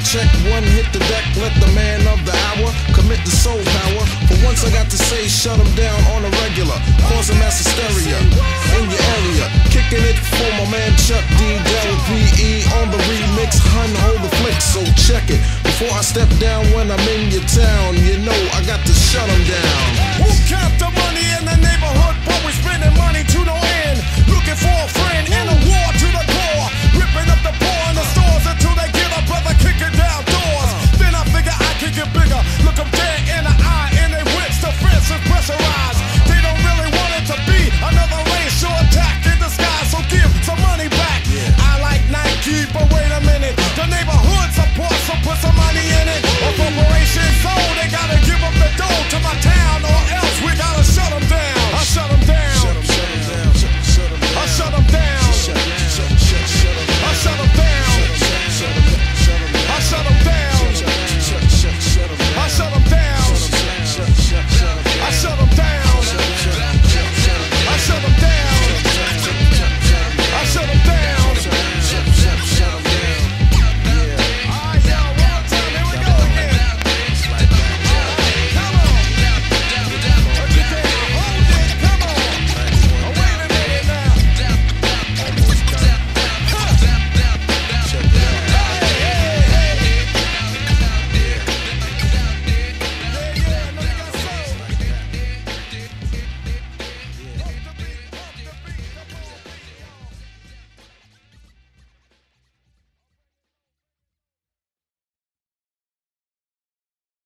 check one, hit the deck, let the man of the hour commit the soul power. For once I got to say, shut him down on a regular, causing mass hysteria in your area. Kicking it for my man Chuck D, Del P.E. on the remix, hun, hold the flick, so check it. Before I step down when I'm in your town, you know I got to shut him down.